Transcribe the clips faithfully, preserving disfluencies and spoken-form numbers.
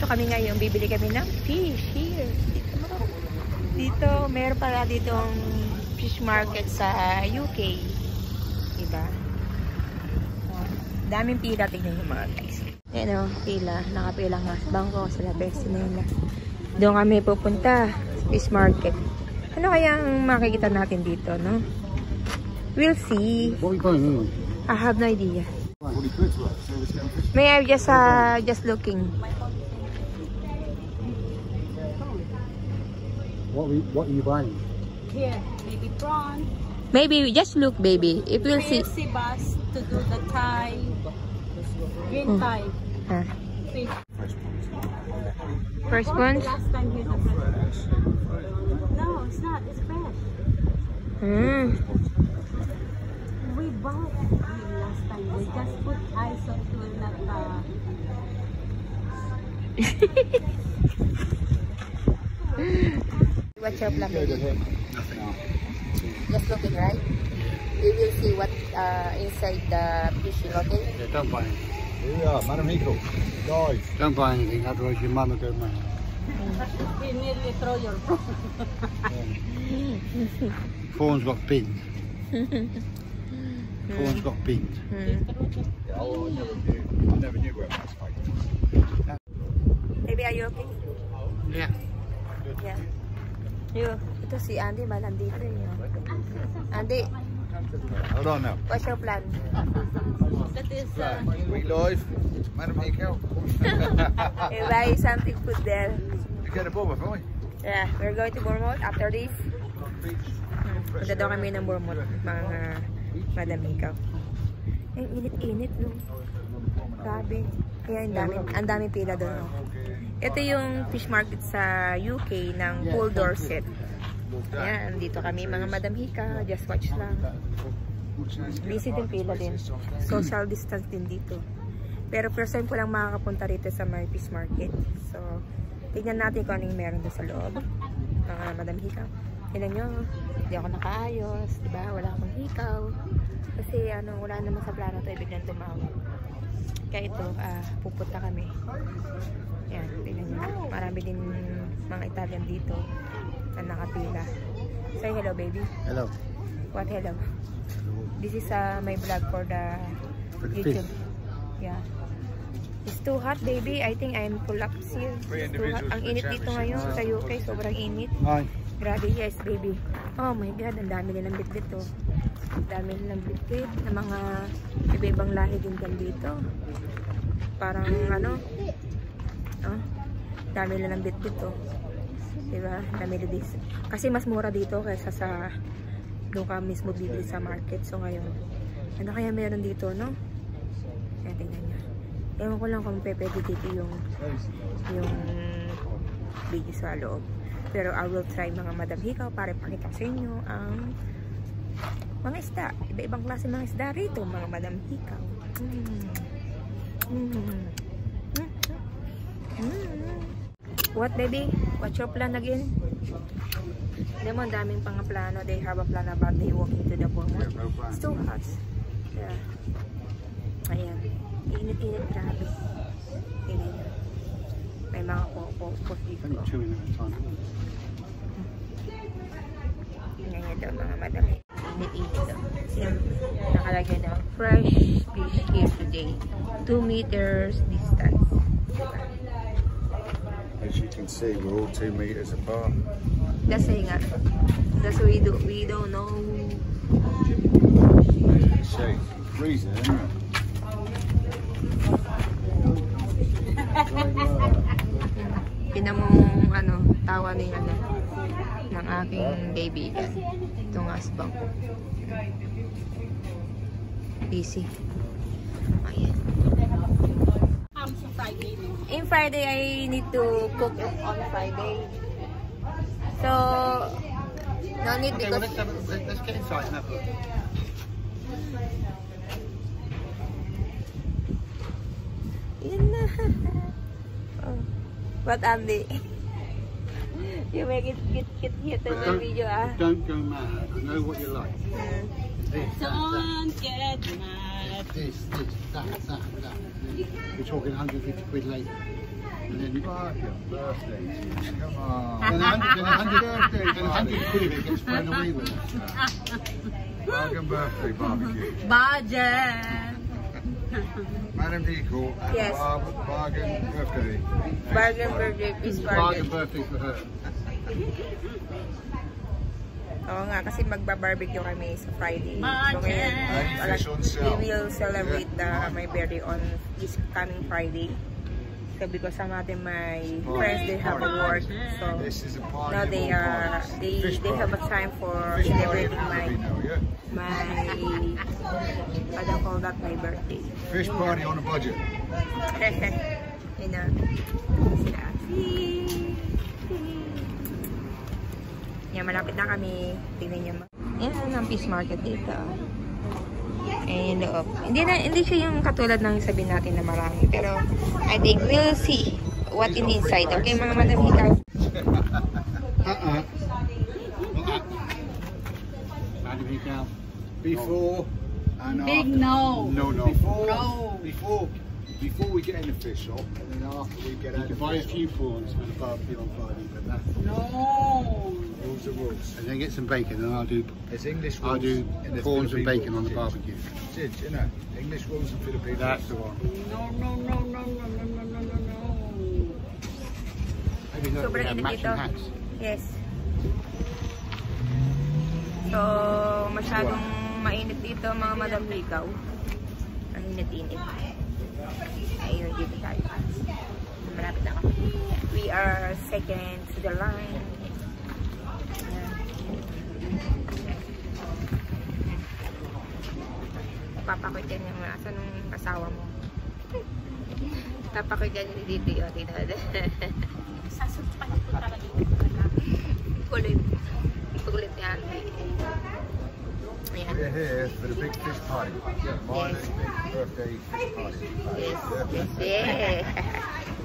Dito kami ngayon, bibili kami ng fish here. Dito, dito meron pala ditong fish market sa U K. Diba? Oh, daming pila, tignan nyo mga guys. Ayan o, pila. Nakapila nga. Bangko sila, best nila. Doon kami pupunta. Fish market. Ano kaya ang makikita natin dito, no? We'll see. I have no idea. May I just uh, just looking. What we, what are you buying? Here, baby prawn. Maybe just look, baby. If we'll see. Sea bass to do the Thai, green Hmm. Thai Ah. fish. First What one. the last time here the fresh? No, it's not. It's fresh. Hmm. We bought it last time. We just put ice so it will not. Uh, What's your plan? Nothing else. Just looking, right? We will see what uh, inside the fishing, okay? Yeah, don't buy anything. Here we are, Madam Hiko. Guys. Don't buy anything, otherwise your mum will go mad. you nearly throw your phone. Fawn's got bins. Fawn's got bins. Hmm. Yeah, oh, I never knew. I never knew where it was fighting. Baby, are you okay? Yeah. Yeah. You. Ito si Andy, malam dito eh. Andy, Hold on now. what's your plan? That is. Uh, We live. Madam Hiko. You buy something food there. You get a bubble, haven't we? Yeah, we're going to Bournemouth after this. Hmm. Punta daw kami ng Bournemouth, mga Madam Hikaw. Ang init-init, no? Grabe. Kaya ang dami, ang dami pila doon, no? Ito yung fish market sa U K ng Pool Dorset. Ayan, dito kami mga Madam Hika. Just watch lang. Busy din pila din. Social distance din dito. Pero first time ko lang makakapunta rito sa my fish market. So, tignan natin kung anong meron doon sa loob. Mga Madam Hika. Tignan nyo, hindi ako nakaayos. Diba? Wala akong hikaw. Kasi ano, wala naman sa plano ito. Biglang tumawag. Kaya ito, uh, pupunta kami. Yan, tignan nyo. Marami din mga Italian dito na nakapila. Say hello, baby. Hello. What hello? This is uh, my vlog for the For the YouTube. fish. Yeah. It's too hot, baby. I think I'm collapsed here. It's too hot. Ang init dito ngayon sa U K. Sobrang init. Hi. Grabe, yes, baby. Oh my God, ang dami nilang bitbit to. Ang dami nilang bitbit na mga iba-ibang lahi din dyan dito. Parang ano, oh, dami nilang bitbit to. Diba? Dami din. Kasi mas mura dito kaysa sa doon ka mismo bibili sa market. So ngayon, ano kaya meron dito, no? Kaya tingnan nyo. Ewan ko lang kung pwede dito yung yung video sa loob. Pero I will try mga Madam Hikaw para ipakita sa inyo ang mga isda. Iba-ibang klase mga isda rito, mga Madam Hikaw. Mm. Mm. Mm. What, baby? What's your plan again? Hindi mo, ang daming pang plano. They have a plan about they walking to the Bournemouth. It's too hot. Yeah. Ayan. Init-init, grabe. Ayan. May mga po-po dito. Chewing at the time. Tingnan nyo daw mga madam. Init-init daw. Yan. Nakalagay na fresh fish here today. two meters distance. Diba? As you can see, we're all two meters apart. That's saying nga. That's we do. We don't know. See, freezing, isn't it? Tinan mo ano, tawa ni ano ng aking kaibigan. Itong asbang ko. Busy. Ayan. In Friday, I need to cook it on Friday. So, no need Okay, because... well, let's, have a, let's get inside and have a look. Yan na. Oh. What, Andy? You make it get get hit in the video, ah. Don't go mad. I know what you like. Mm. This, that, Don't get mad. that. This, this, that, that, that. You're talking one hundred fifty quid later. And then you Fuck your birthday. Come on. and a hundred, and a hundred, Birthday and a hundred party. quid of it gets thrown away with it. Bargain birthday barbecue. Budget. Madam Nico and Yes. bar bargain birthday. Bargain birthday, please Bargain bargain. birthday for her. Oo nga, kasi magba-barbecue kami sa Friday. So Budget. ngayon, Any wala- fish on sale. we will celebrate the, my birthday on this coming Friday. So because some of them, my friends, they have a work. So This is a party. now of they all are, parties. they, Fish they have a party. time for Fish party celebrating at my, Filipino, yeah? my, what do you call that, my birthday. Fish party on a budget. Yun na. Sila. Yan, malapit na kami. Tingnan niyo. Yan ang fish market dito. Ayan yung loob. Hindi, na, hindi siya yung katulad ng sabihin natin na marami. Pero, I think we'll see what in inside. Okay, mga madam ikaw. Uh-uh. Madam Hikaw. Before and Big after. no. No, no. Before, No. before, before we get in the fish shop, and then after we get You out can of buy a the fish few prawns for the barbecue on Friday, but that. No. shop, rules are rules. And then get some bacon, and I'll do There's English I'll rules do and there's prawns and Filipino bacon on the rules. barbecue. Sid, you know, English rules and Filipino That's the rules. one. No, no, no, no, no, no, no, no, no, no. Maybe look, we Sobrang have init matching dito. hats. Yes. So, masyadong mainit dito mga madam ikaw. Ang init-init. Ayun, dito tayo. Malapit na kami. We are second to the line. Ayan. Papakwit yan yung asan nung kasawa mo. Papakwit yan yung dito yun. Sasumpan ko talaga yung Kulit. Kulit yan. Ayan. We're here for the big fish party. My Yes. big birthday fish party. Yes. Yes. Yeah.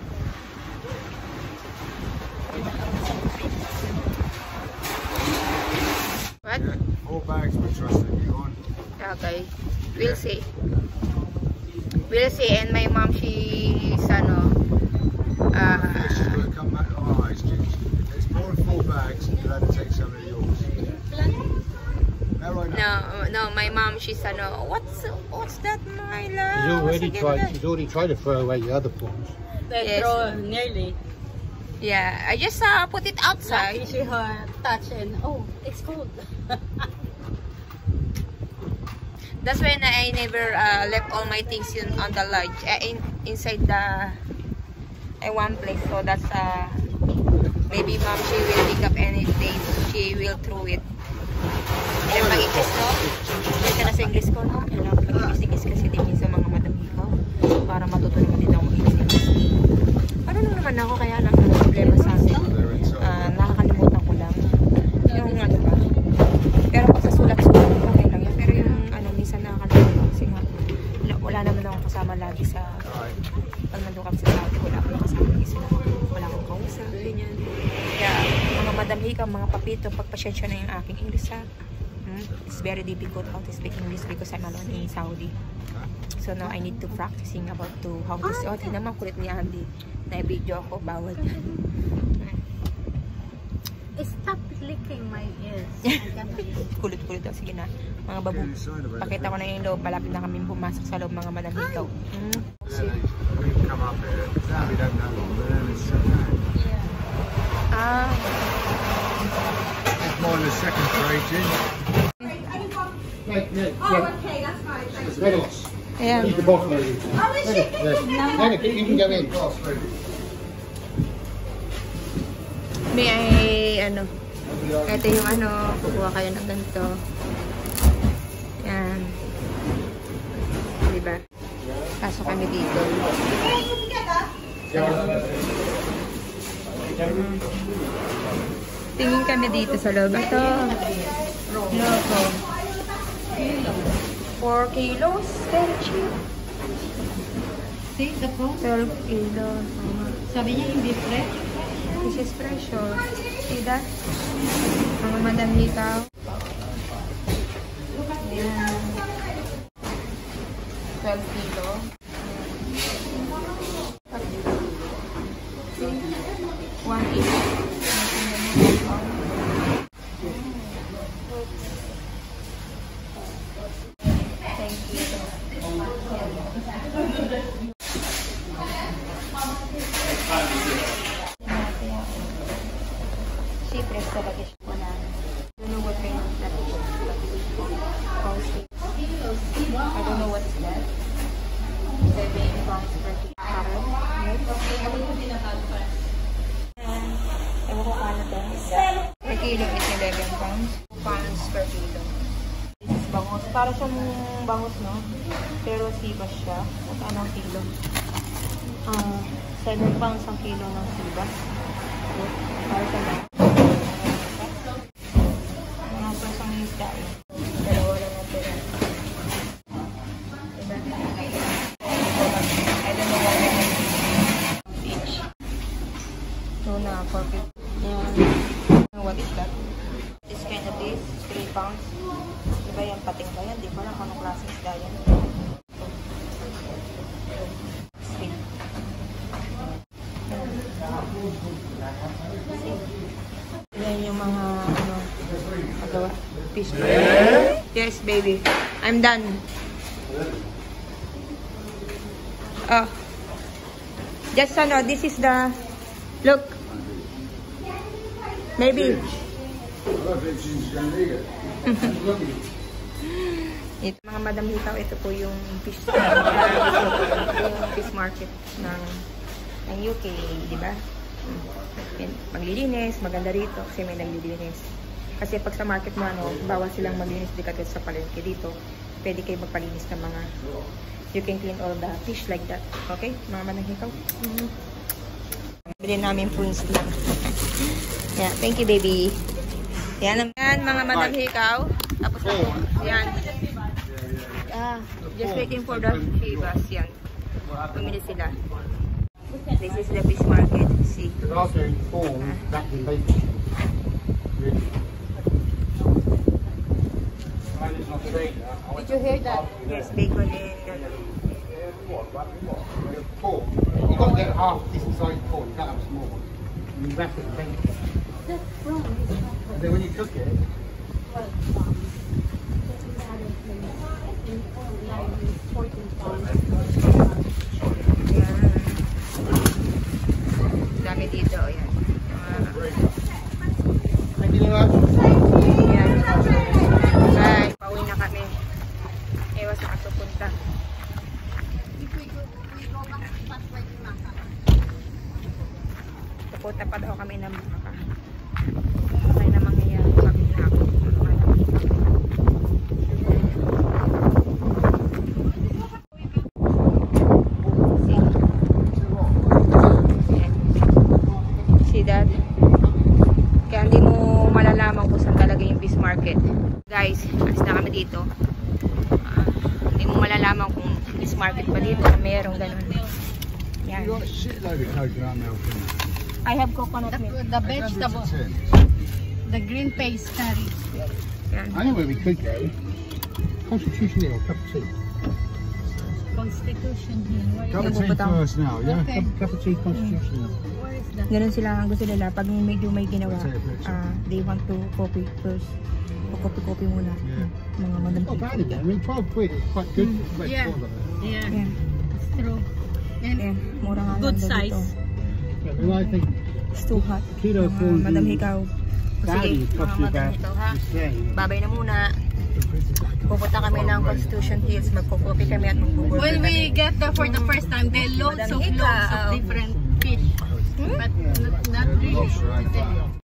What? Yeah, four bags we're trusting you on. Okay. We'll see. We'll see. And my mom, she's ano, uh, Fish is going to come back. Oh, it's just, it's more than four bags. You'll have to take some of yours. Now, right now. no, no, my mom, she's ano, what's, what's that, my She's love? already What's tried. that? She's already tried to throw away the other prawns. They Yes. throw nearly. Yeah, I just uh, put it outside. Lucky she her touch and oh, it's cold. That's when I never uh, left all my things in, on the lodge, uh, in, inside the uh, one place. So that's uh, maybe mom, she will pick up anything. She will throw it. Ilan pang English, no? Kasi na sa English ko, no? Ilan pang English kasi din sa mga madamiko. Para matuto naman din ako mag-English. Marunong naman ako, kaya lang ang problema sa akin. Uh, nakakalimutan ko lang. Yung ano ba? Pero pag sa sulat-sulat, okay lang yun. Pero yung ano, minsan nakakalimutan kasi nga, wala, wala naman akong kasama lagi sa, pag nandun kami sa Saudi, wala akong kasama lagi sila. Wala akong kausap, ganyan. Kaya, mga madamhika, mga papito, pagpasyensya na yung aking English ha. Hmm? It's very difficult how to speak English because I'm alone in Saudi. So now I need to practicing about to how to say. Oh, tingnan mo, kulit ni Andy. Na-video ako, bawal yan. Stop licking my ears. I can't Kulit-kulit daw. Sige na. Mga babu. Pakita ko na yung loob. Malapit na kami pumasok sa loob mga madamhikaw. Hmm? We can come up here. We don't know. But then it's okay. Ah. It's more than a second rating. Right, yeah, yeah. It's ready. Ayan. Eat the bottom of it. Then you can go in. May ay, ano. Ito yung ano. Kukuha kayo ng ganito. Ayan. Diba? Pasok kami dito. Tingin kami dito sa loob. Ito. Loko. four kilos. Very cheap. See the phone? twelve kilos. Sabi niya hindi fresh. This is precious. See that? Mga madamhikaw. Ayan. twelve kilo. See, presto lagi siya. Wala. I don't know what kind of that is. Costly. I don't know what is that. seven pounds per kilo. Parang. And, ewan ko paano to. Per kilo is eleven pounds. two pounds per kilo. This is bangus. Para siyang bangus, no? Pero sibas siya. At anong kilo? Ah, seven pounds ang kilo ng sibas. Para sa lang. Mga pasang isda eh. Dalawa lang ang pera. I don't know what it is. Each. Tuna, four fifty. Yeah. What is that? This kind of this, three pounds. Diba yan? Pating ba yan? Di ba lang anong klaseng isda yan? Sweet. Yan yung mga ano, agawa, fish. Yes, baby. I'm done. Oh. Just ano, this is the look. Maybe. Ito mga Madam Hikaw, ito po yung fish yung fish market ng ng U K, di ba? Maglilinis, maganda rito kasi may naglilinis. Kasi pag sa market mo, ano, bawal silang maglinis di katulad sa palengke dito. Pwede kayo magpalinis ng mga, you can clean all the fish like that. Okay? Mga Madam Hikaw. Mm-hmm. Bilhin namin prunes lang. Yeah, thank you, baby. Yan, yan mga Madam Hikaw. Tapos na. Yan. Ah, just waiting for the fibas. Yan. Pumili sila. This is the fish market. See. Last year, four, back in bacon. Did you hear that? Yes, bacon and Four. You got to get half this size four. You can't have a small one. You wrap it in bacon. And then when you cook it, dami dito, yan. thank you very much. Yan. Bye. Pauwi na kami. Ewan sa katupunta. Tapunta pa daw kami ng baka. Okay na mangyayari kami na ako. See that? Kaya hindi mo malalaman kung saan talaga yung fish market. Guys, alis na kami dito. Uh, hindi mo malalaman kung fish market pa dito na mayroong ganun. Yan. You got a shitload of coconut milk in it. I have coconut The, milk. the vegetable, the green paste curry. Yan. I know where we could go. Constitution Hill, cup of tea. Constitution Hill. Where Cup is of tea Butang. first now, yeah? Okay. Cup, cup of tea, Constitution Hill. Where is that? Ganun sila ang gusto nila. Pag medyo may ginawa, I'll take a picture. ah, they want to copy first. Copy-copy muna. Yeah. Mga Madam Not bad Hikaw. again. I mean, twelve quid is quite good. Wait, Yeah. four of them. Yeah, Yan. it's true. And Yan. Mura nga good lang daw size. dito. Yeah, I mean, I think It's too hot. Kilo Mga for Madam the Hikaw. Sige, value mga costs you Madam about Hikaw ha. the same. Babay na muna. Pupunta kami ng Constitution Hills. Magko-copy kami at mag-google. when we get there for the first time, there are loads of loads of different fish, but not, not really.